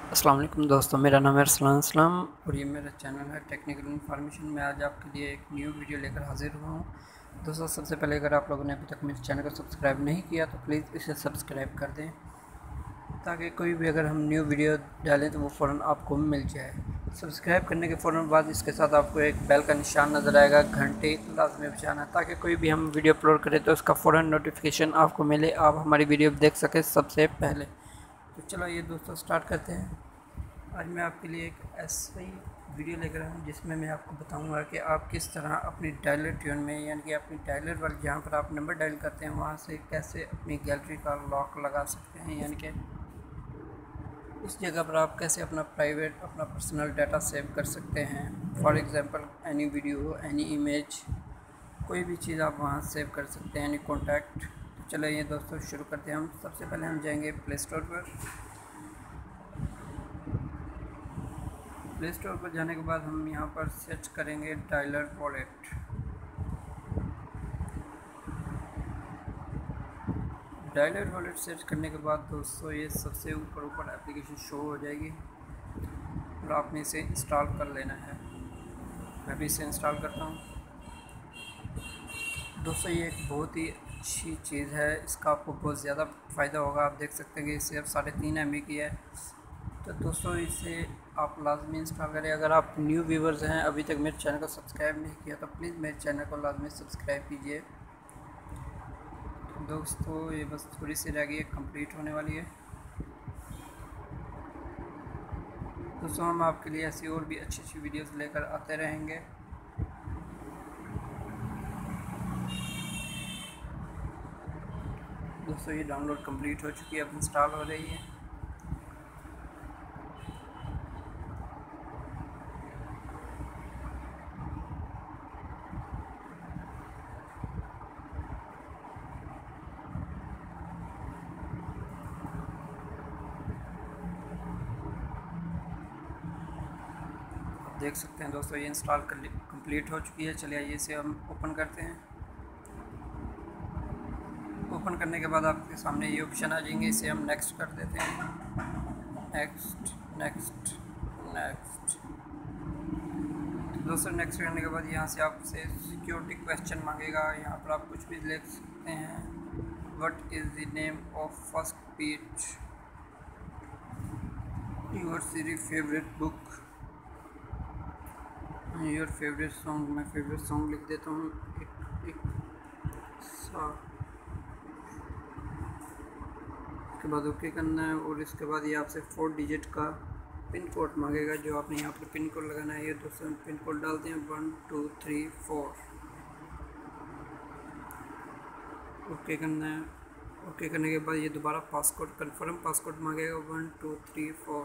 अस्सलाम वालेकुम दोस्तों, मेरा नाम है अरसलान और ये मेरा चैनल है टेक्निकल इन्फॉर्मेशन। मैं आज आपके लिए एक न्यू वीडियो लेकर हाजिर हुआ हूँ। दोस्तों, सबसे पहले अगर आप लोगों ने अभी तक मेरे चैनल को सब्सक्राइब नहीं किया तो प्लीज़ इसे सब्सक्राइब कर दें, ताकि कोई भी अगर हम न्यू वीडियो डालें तो वो फ़ौरन आपको मिल जाए। सब्सक्राइब करने के फ़ौरन बाद इसके साथ आपको एक बेल का निशान नज़र आएगा, घंटे लाजमी बजाना, ताकि कोई भी हम वीडियो अपलोड करें तो उसका फ़ौरन नोटिफिकेशन आपको मिले, आप हमारी वीडियो देख सकें सबसे पहले। तो चलो ये दोस्तों स्टार्ट करते हैं। आज मैं आपके लिए एक ऐसी वीडियो लेकर आया हूँ जिसमें मैं आपको बताऊंगा कि आप किस तरह अपनी डायलर ट्यून में, यानी कि अपनी डायलर वाली जहाँ पर आप नंबर डायल करते हैं वहाँ से कैसे अपनी गैलरी का लॉक लगा सकते हैं, यानी कि उस जगह पर आप कैसे अपना प्राइवेट, अपना पर्सनल डाटा सेव कर सकते हैं। For example any video, any image, कोई भी चीज़ आप वहाँ सेव कर सकते हैं, एनी कॉन्टैक्ट। तो चलो ये दोस्तों शुरू करते हैं। हम सबसे पहले हम जाएंगे प्ले स्टोर पर। प्ले स्टोर पर जाने के बाद हम यहाँ पर सर्च करेंगे dialer wallet. Dialer wallet search करने के बाद दोस्तों ये सबसे ऊपर एप्लीकेशन शो हो जाएगी और आपने इसे इंस्टॉल कर लेना है। मैं भी इसे इंस्टॉल करता हूँ। दोस्तों ये एक बहुत ही अच्छी चीज़ है, इसका आपको बहुत ज़्यादा फ़ायदा होगा। आप देख सकते हैं कि इसे अब 3.5 MB की है। तो दोस्तों इसे आप लाजमी इंस्टॉल करें। अगर आप न्यू व्यूवर्स हैं, अभी तक मेरे चैनल को सब्सक्राइब नहीं किया तो प्लीज़ मेरे चैनल को लाजमी सब्सक्राइब कीजिए। तो दोस्तों ये बस थोड़ी सी रह गई है, कंप्लीट होने वाली है। दोस्तों हम आपके लिए ऐसी और भी अच्छी अच्छी वीडियोस लेकर आते रहेंगे। दोस्तों ये डाउनलोड कंप्लीट हो चुकी है, अब इंस्टॉल हो रही है। देख सकते हैं दोस्तों ये इंस्टॉल कंप्लीट हो चुकी है। चलिए आइए इसे हम ओपन करते हैं। ओपन करने के बाद आपके सामने ये ऑप्शन आ जाएंगे, इसे हम नेक्स्ट कर देते हैं। Next next next. तो दोस्तों नेक्स्ट करने के बाद यहाँ से आपसे सिक्योरिटी क्वेश्चन मांगेगा। यहाँ पर आप कुछ भी लिख सकते हैं। What is the name of first page your series favourite book, your favourite song. मैं फेवरेट सॉन्ग लिख देता हूँ एक सा। उसके बाद ओके करना है और इसके बाद ये आपसे 4 डिजिट का पिन कोड मांगेगा, जो आपने यहाँ पर पिन कोड लगाना है। ये दोस्तों पिन कोड डालते हैं 1 2 3 4। ओके करना है। ओके करने के बाद ये दोबारा पासकोड, कन्फर्म पासकोड मांगेगा 1 2 3 4।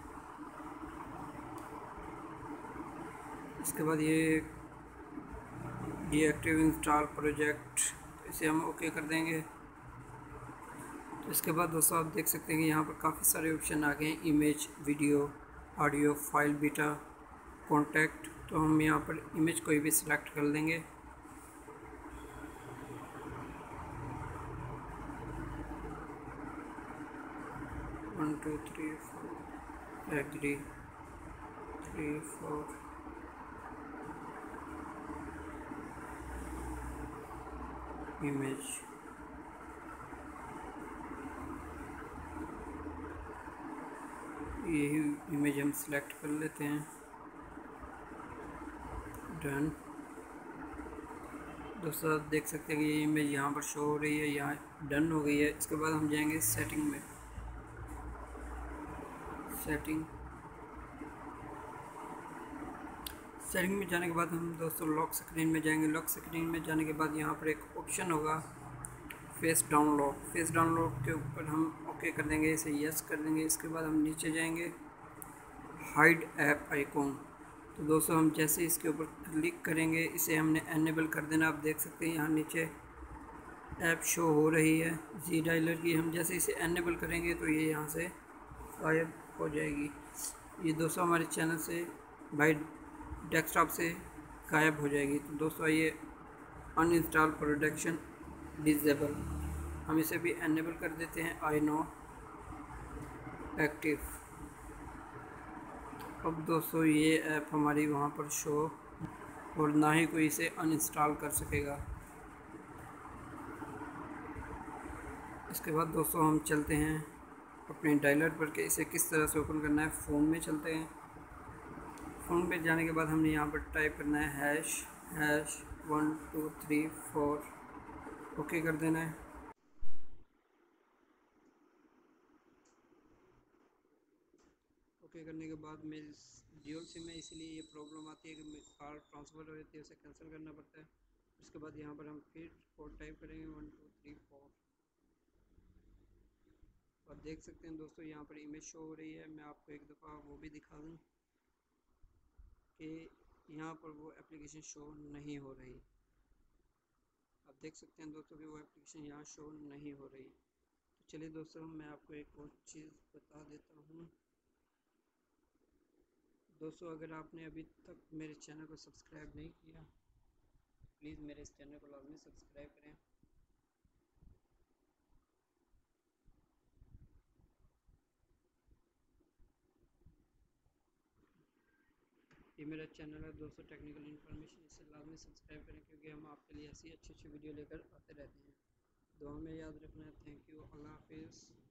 इसके बाद ये डीएक्टिव इंस्टॉल प्रोजेक्ट, इसे हम ओके कर देंगे। तो इसके बाद दोस्तों आप देख सकते हैं कि यहाँ पर काफ़ी सारे ऑप्शन आ गए हैं, image, video, audio, file, beta, contact. तो हम यहाँ पर इमेज कोई भी सिलेक्ट कर लेंगे। One two three four, agree 3 4। Image, यही इमेज हम सिलेक्ट कर लेते हैं। डन। दोस्तों आप देख सकते हैं कि ये इमेज यहाँ पर शो हो रही है, यहाँ डन हो गई है। इसके बाद हम जाएंगे सेटिंग में। सेटिंग में जाने के बाद हम दोस्तों लॉक स्क्रीन में जाएंगे। लॉक स्क्रीन में जाने के बाद यहाँ पर एक ऑप्शन होगा फेस डाउनलोड। फेस डाउनलोड के ऊपर हम ओके कर देंगे, इसे यस कर देंगे। इसके बाद हम नीचे जाएंगे, हाइड ऐप आइकॉन। तो दोस्तों हम जैसे इसके ऊपर क्लिक करेंगे, इसे हमने एनेबल कर देना। आप देख सकते हैं यहाँ नीचे ऐप शो हो रही है जी डायलर की। हम जैसे इसे एनेबल करेंगे तो ये यहाँ से गायब हो जाएगी। ये दोस्तों हमारे चैनल से बाय डेस्कटॉप से गायब हो जाएगी। तो दोस्तों ये अनइंस्टॉल प्रोटेक्शन डिसेबल, हम इसे भी एनेबल कर देते हैं। I know active. अब दोस्तों ये ऐप हमारी वहाँ पर शो और ना ही कोई इसे अनइंस्टॉल कर सकेगा। इसके बाद दोस्तों हम चलते हैं अपने डायलर पर कि इसे किस तरह से ओपन करना है। फ़ोन में चलते हैं। फ़ोन पे जाने के बाद हमने यहाँ पर टाइप करना है हैश 1 2 3 4, ओके कर देना है। ओके करने के बाद मेरी ड्यूल सिम है, इसीलिए ये प्रॉब्लम आती है कि कार्ड ट्रांसफ़र हो जाती है, उसे कैंसिल करना पड़ता है। उसके बाद यहाँ पर हम फिर कोड टाइप करेंगे 1 2 3 4 और देख सकते हैं दोस्तों यहाँ पर इमेज शो हो रही है। मैं आपको एक दफ़ा वो भी दिखा दूँ कि यहाँ पर वो एप्लीकेशन शो नहीं हो रही। आप देख सकते हैं दोस्तों कि वो एप्लीकेशन यहाँ शो नहीं हो रही। तो चलिए दोस्तों मैं आपको एक और चीज़ बता देता हूँ। दोस्तों अगर आपने अभी तक मेरे चैनल को सब्सक्राइब नहीं किया, प्लीज़ मेरे इस चैनल को लाजमी सब्सक्राइब करें। ये मेरा चैनल है दोस्तों टेक्निकल इन्फॉर्मेशन, इसे लाजमी सब्सक्राइब करें क्योंकि हम आपके लिए ऐसी अच्छी अच्छी वीडियो लेकर आते रहते हैं। दुआ में याद रखना है। Thank you. अल्लाह हाफिज़।